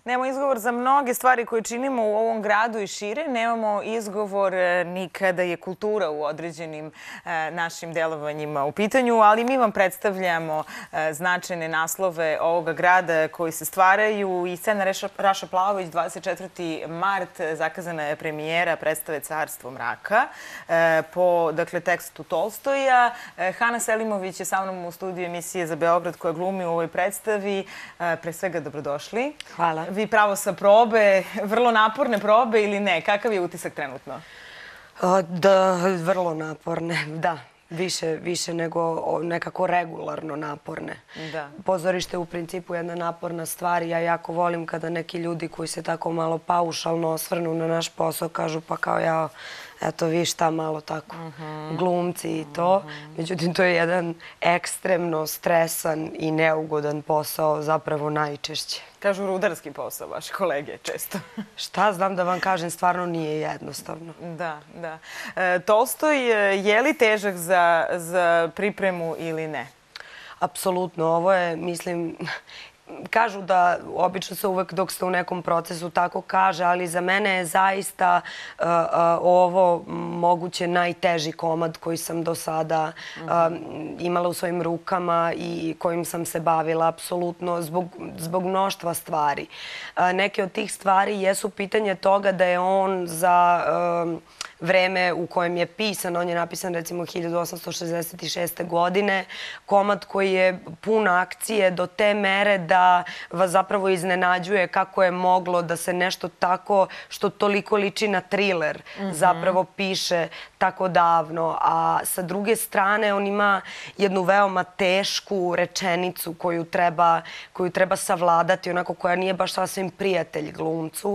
Nemamo izgovor za mnoge stvari koje činimo u ovom gradu i šire. Nemamo izgovor ni kada je kultura u određenim našim delovanjima u pitanju, ali mi vam predstavljamo značajne naslove ovoga grada koji se stvaraju i scena Raša Plavović, 24. mart, zakazana je premijera predstave Carstvo mraka po tekstu Tolstoja. Hana Selimović je sa mnom u studiju emisije za Beograd koja glumi u ovoj predstavi. Pre svega, dobrodošli. Hvala. Vi pravo sa probe, vrlo naporne probe ili ne? Kakav je utisak trenutno? Da, vrlo naporne, da. Više nego nekako regularno naporne. Pozorište je u principu jedna naporna stvar. Ja jako volim kada neki ljudi koji se tako malo paušalno osvrnu na naš posao kažu pa kao ja, eto vi šta malo tako, glumci i to. Međutim, to je jedan ekstremno stresan i neugodan posao, zapravo najčešće. Kažu rudarski posao, vaše kolege često. Šta znam da vam kažem, stvarno nije jednostavno. Da. Tolstoj je li težak za pripremu ili ne? Apsolutno. Ovo je, mislim, kažu da obično se uvek dok ste u nekom procesu tako kaže, ali za mene je zaista ovo moguće najteži komad koji sam do sada imala u svojim rukama i kojim sam se bavila apsolutno zbog mnoštva stvari. Neke od tih stvari jesu pitanje toga da je on za vreme u kojem je pisan, on je napisan recimo 1866. godine, komad koji je pun akcije do te mere da vas zapravo iznenađuje kako je moglo da se nešto tako što toliko liči na triler zapravo piše tako davno. A sa druge strane on ima jednu veoma tešku rečenicu koju treba savladati, onako koja nije baš sasvim prijatelj glumcu.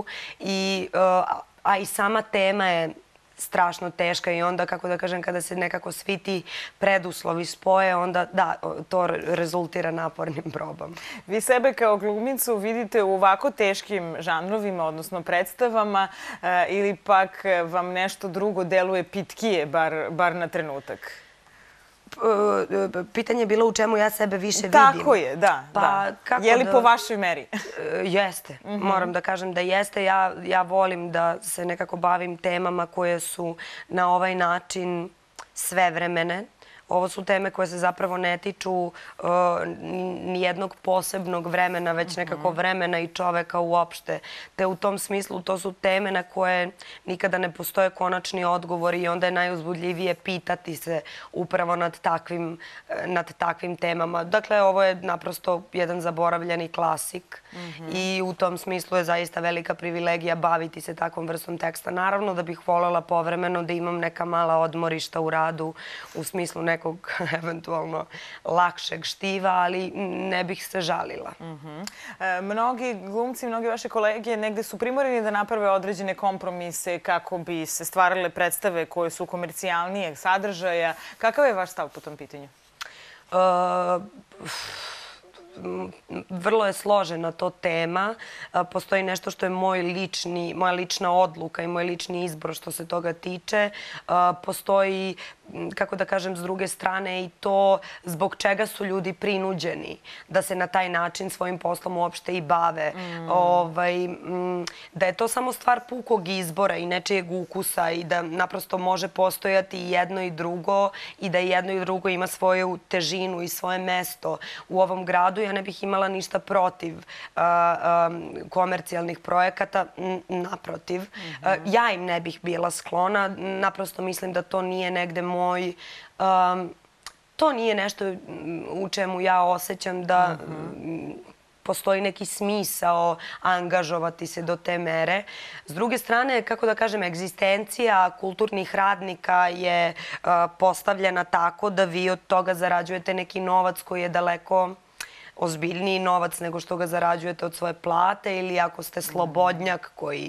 A i sama tema je strašno teška i onda, kako da kažem, kada se nekako svi ti preduslovi spoje, onda da, to rezultira napornim probama. Vi sebe kao glumicu vidite u ovako teškim žanrovima, odnosno predstavama, ili pak vam nešto drugo deluje pitkije, bar na trenutak? Pitanje je bilo u čemu ja sebe više vidim. Tako je, da. Je li po vašoj meri? Jeste. Moram da kažem da jeste. Ja volim da se nekako bavim temama koje su na ovaj način svevremene. Ovo su teme koje se zapravo ne tiču nijednog posebnog vremena, već nekako vremena i čoveka uopšte. Te u tom smislu to su teme na koje nikada ne postoje konačni odgovori i onda je najuzbudljivije pitati se upravo nad takvim temama. Dakle, ovo je naprosto jedan zaboravljeni klasik i u tom smislu je zaista velika privilegija baviti se takvom vrstom teksta. Naravno da bih voljela povremeno da imam neka mala odmorišta u radu u smislu nekog eventualno lakšeg štiva, ali ne bih se žalila. Mnogi glumci, mnogi vaše kolege negde su primorani da naprave određene kompromise kako bi se stvarale predstave koje su komercijalnijeg sadržaja. Kakav je vaš stav po tom pitanju? Vrlo je složena to tema. Postoji nešto što je moja lična odluka i moj lični izbor što se toga tiče. Postoji, kako da kažem, s druge strane i to zbog čega su ljudi prinuđeni da se na taj način svojim poslom uopšte i bave. Da je to samo stvar pukog izbora i nečijeg ukusa i da naprosto može postojati i jedno i drugo i da jedno i drugo ima svoju težinu i svoje mesto u ovom gradu. Ja ne bih imala ništa protiv komercijalnih projekata, naprotiv. Ja im ne bih bila sklona, naprosto mislim da to nije negde moj... To nije nešto u čemu ja osjećam da postoji neki smisao angažovati se do te mere. S druge strane, kako da kažem, egzistencija kulturnih radnika je postavljena tako da vi od toga zarađujete neki novac koji je daleko ozbiljniji novac nego što ga zarađujete od svoje plate ili ako ste slobodnjak koji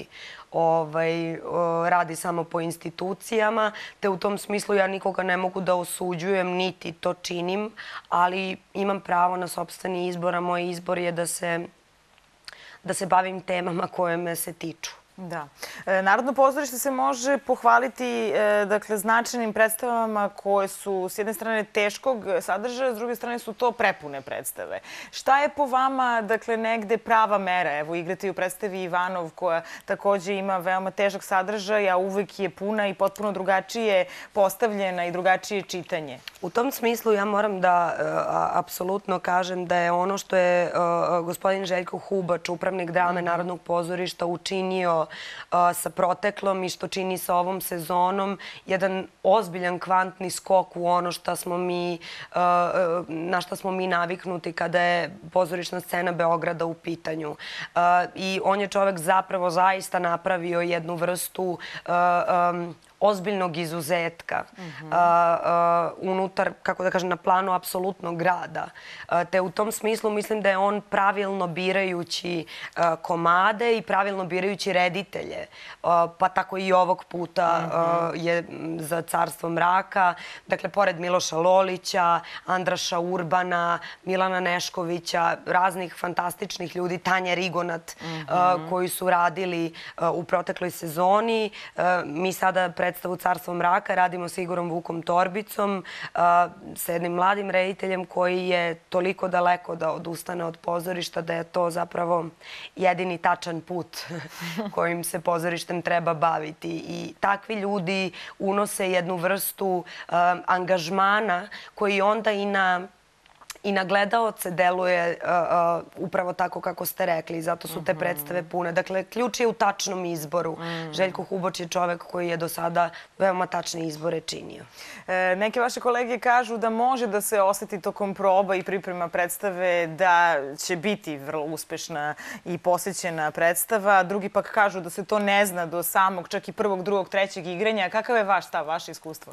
radi samo po institucijama. Te u tom smislu ja nikoga ne mogu da osuđujem, niti to činim, ali imam pravo na sopstveni izbor, a moj izbor je da se bavim temama koje me se tiču. Da. Narodno pozorište se može pohvaliti značajnim predstavama koje su s jedne strane teškog sadržaja, s druge strane su to prepune predstave. Šta je po vama negde prava mera? Evo, igrate i u predstavi Ivanov koja takođe ima veoma težak sadržaj, a uvek je puna i potpuno drugačije postavljena i drugačije čitanje. U tom smislu ja moram da apsolutno kažem da je ono što je gospodin Željko Hubač, upravnik drame Narodnog pozorišta, učinio sa proteklom i što čini sa ovom sezonom, jedan ozbiljan kvantni skok u ono na šta smo mi naviknuti kada je pozorišna scena Beograda u pitanju. I on je čovek zapravo zaista napravio jednu vrstu ozbiljnog izuzetka unutar, kako da kažem, na planu apsolutnog grada. Te u tom smislu mislim da je on pravilno birajući komade i pravilno birajući reditelje, pa tako i ovog puta je za Carstvo mraka, dakle, pored Miloša Lolića, Andraša Urbana, Milana Neškovića, raznih fantastičnih ljudi, Tanja Rigonat, koji su radili u protekloj sezoni. Mi sada predstavu Carstvo mraka radimo sa Igorom Vukom Torbicom, sa jednim mladim rediteljem koji je toliko daleko da odustane od pozorišta da je to zapravo jedini tačan put kojim se pozorištem treba baviti. I takvi ljudi unose jednu vrstu angažmana koji onda i na gledaoce deluje upravo tako kako ste rekli. Zato su te predstave pune. Dakle, ključ je u tačnom izboru. Željko Hubač je čovek koji je do sada veoma tačne izbore činio. Neke vaše kolege kažu da može da se oseti tokom proba i priprema predstave da će biti vrlo uspešna i posjećena predstava. Drugi pak kažu da se to ne zna do samog, čak i prvog, drugog, trećeg igranja. Kakav je vaš stav, vaše iskustvo?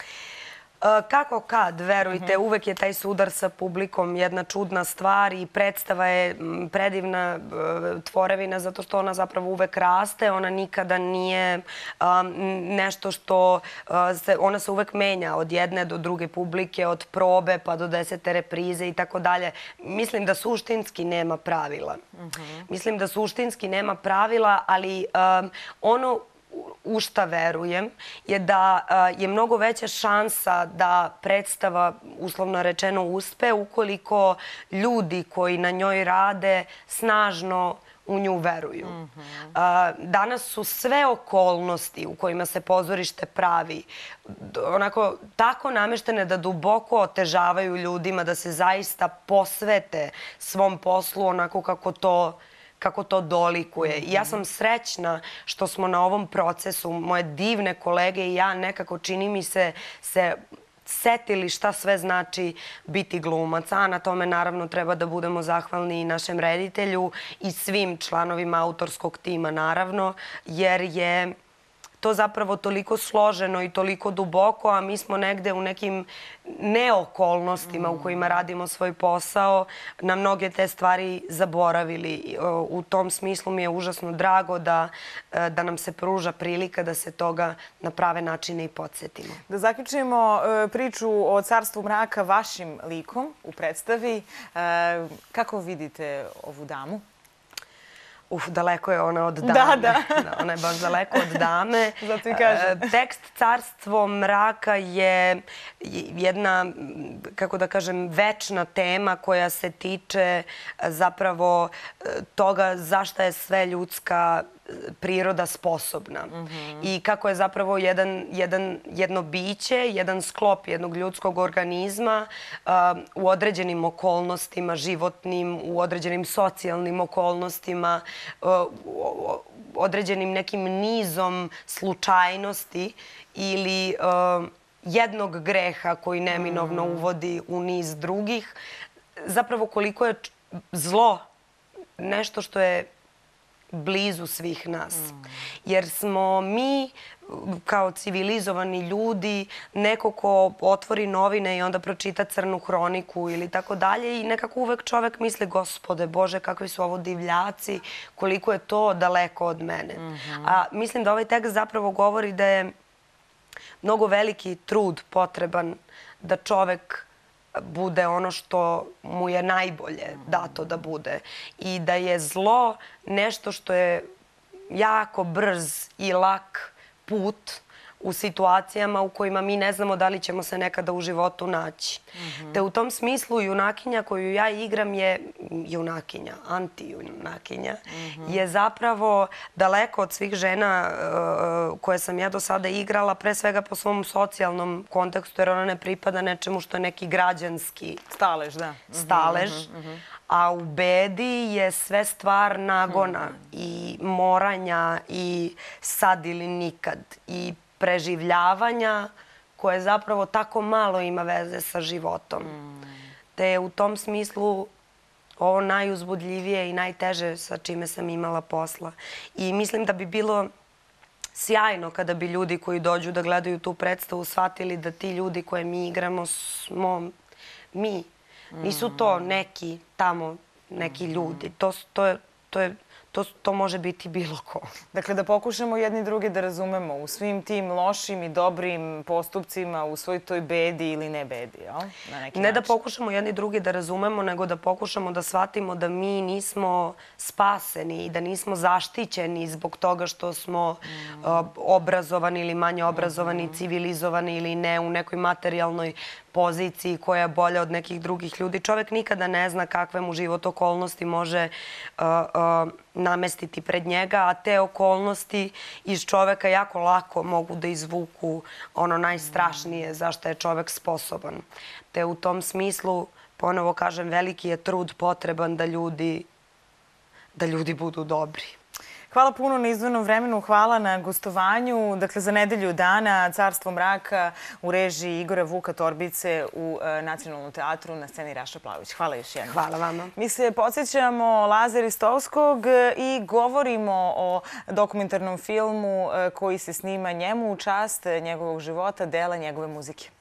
Kako kad, verujte, uvek je taj sudar sa publikom jedna čudna stvar i predstava je predivna tvorevina zato što ona zapravo uvek raste, ona nikada nije nešto što ona se uvek menja od jedne do druge publike, od probe pa do 10. reprize i tako dalje. Mislim da suštinski nema pravila. Mislim da suštinski nema pravila, ali ono u šta verujem je da je mnogo veća šansa da predstava, uslovno rečeno, uspe ukoliko ljudi koji na njoj rade snažno u nju veruju. Danas su sve okolnosti u kojima se pozorište pravi onako tako nameštene da duboko otežavaju ljudima da se zaista posvete svom poslu onako kako to dolikuje. I ja sam srećna što smo na ovom procesu, moje divne kolege i ja, nekako čini mi se setili šta sve znači biti glumac. A na tome naravno treba da budemo zahvalni i našem reditelju i svim članovima autorskog tima, naravno, jer je to zapravo toliko složeno i toliko duboko, a mi smo negde u nekim neokolnostima u kojima radimo svoj posao na mnoge te stvari zaboravili. U tom smislu mi je užasno drago da nam se pruža prilika da se toga na prave načine i podsjetimo. Da zaključimo priču o Carstvu mraka vašim likom u predstavi. Kako vidite ovu damu? Daleko je ona od dame. Da. Ona je baš daleko od dame. Zato i kažem. Tekst Carstvo mraka je jedna, kako da kažem, večna tema koja se tiče zapravo toga zašto je sve ljudska priroda sposobna i kako je zapravo jedno biće, jedan sklop jednog ljudskog organizma u određenim okolnostima životnim, u određenim socijalnim okolnostima, određenim nekim nizom slučajnosti ili jednog greha koji neminovno uvodi u niz drugih. Zapravo koliko je zlo nešto što je blizu svih nas. Jer smo mi kao civilizovani ljudi neko ko otvori novine i onda pročita Crnu hroniku ili tako dalje i nekako uvek čovek misli, Gospode Bože, kakvi su ovo divljaci, koliko je to daleko od mene. A mislim da ovaj tekst zapravo govori da je mnogo veliki trud potreban da čovek bude ono što mu je najbolje dato da bude i da je zlo nešto što je jako brz i lak put u situacijama u kojima mi ne znamo da li ćemo se nekada u životu naći. Te u tom smislu junakinja koju ja igram je junakinja, anti-junakinja, je zapravo daleko od svih žena koje sam ja do sada igrala, pre svega po svom socijalnom kontekstu, jer ona ne pripada nečemu što je neki građanski stalež, da. Stalež. A u bedi je sve stvar nagona i moranja i sad ili nikad i preživljavanja koje zapravo tako malo ima veze sa životom. Te je u tom smislu ovo najuzbudljivije i najteže sa čime sam imala posla. I mislim da bi bilo sjajno kada bi ljudi koji dođu da gledaju tu predstavu shvatili da ti ljudi koje mi igramo smo mi. Nisu to neki tamo, neki ljudi. To može biti bilo ko. Dakle, da pokušamo jedni drugi da razumemo u svim tim lošim i dobrim postupcima, u svoj toj bedi ili ne bedi, jel? Ne da pokušamo jedni drugi da razumemo, nego da pokušamo da shvatimo da mi nismo spaseni i da nismo zaštićeni zbog toga što smo obrazovani ili manje obrazovani, civilizovani ili ne u nekoj materijalnoj poziciji koja je bolja od nekih drugih ljudi. Čovek nikada ne zna kakve mu život okolnosti može namestiti pred njega, a te okolnosti iz čoveka jako lako mogu da izvuku ono najstrašnije za što je čovek sposoban. Te u tom smislu, ponovo kažem, veliki je trud potreban da ljudi budu dobri. Hvala puno na izdvojenom vremenu, hvala na gostovanju. Dakle, za nedelju dana Carstvo mraka u režiji Igora Vuka Torbice u Nacionalnom teatru na sceni Raša Plavić. Hvala još jednom. Hvala vama. Mi se podsjećamo Lazara Ristovskog i govorimo o dokumentarnom filmu koji se snima njemu u čast njegovog života, dela njegove muzike.